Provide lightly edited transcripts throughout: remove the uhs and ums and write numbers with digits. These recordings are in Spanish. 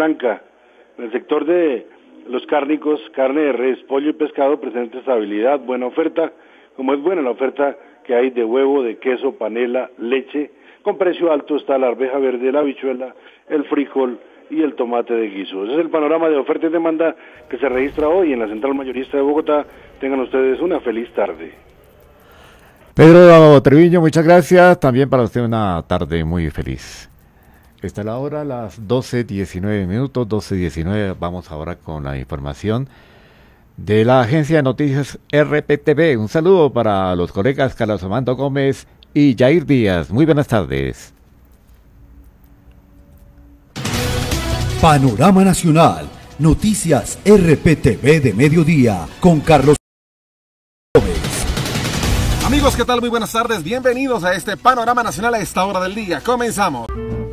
blanca. En el sector de los cárnicos, carne de res, pollo y pescado presenta estabilidad, buena oferta, como es buena la oferta que hay de huevo, de queso, panela, leche. Con precio alto está la arveja verde, la habichuela, el frijol y el tomate de guiso. Ese es el panorama de oferta y demanda que se registra hoy en la Central Mayorista de Bogotá. Tengan ustedes una feliz tarde. Pedro Treviño, muchas gracias. También para usted una tarde muy feliz. Está la hora, las 12:19 minutos, 12:19. Vamos ahora con la información de la agencia de noticias RPTV. Un saludo para los colegas Carlos Armando Gómez y Jair Díaz. Muy buenas tardes. Panorama Nacional, noticias RPTV de mediodía, con Carlos Gómez. Amigos, ¿qué tal? Muy buenas tardes, bienvenidos a este Panorama Nacional a esta hora del día. Comenzamos.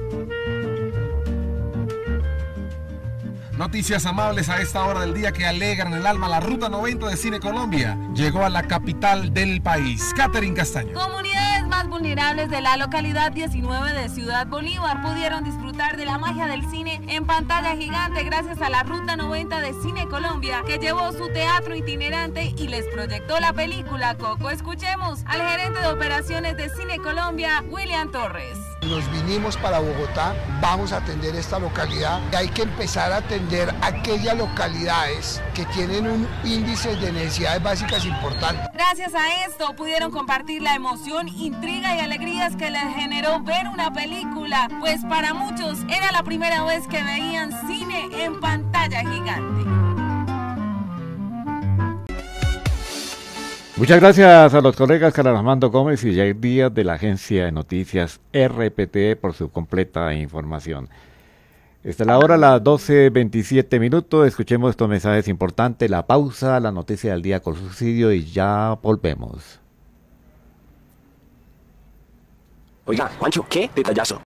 Noticias amables a esta hora del día que alegran el alma. La Ruta 90 de Cine Colombia llegó a la capital del país. Catherine Castaño. Comunidades más vulnerables de la localidad 19 de Ciudad Bolívar pudieron disfrutar de la magia del cine en pantalla gigante gracias a la Ruta 90 de Cine Colombia, que llevó su teatro itinerante y les proyectó la película Coco. Escuchemos al gerente de operaciones de Cine Colombia, William Torres. Nos vinimos para Bogotá, vamos a atender esta localidad y hay que empezar a atender aquellas localidades que tienen un índice de necesidades básicas importante. Gracias a esto pudieron compartir la emoción, intriga y alegrías que les generó ver una película, pues para muchos era la primera vez que veían cine en pantalla gigante. Muchas gracias a los colegas Carlos Armando Gómez y Jair Díaz de la agencia de noticias RPT por su completa información. Esta es la hora, las 12:27 minutos. Escuchemos estos mensajes importantes, la pausa, la noticia del día con subsidio y ya volvemos. Oiga, Juancho, ¿qué detallazo?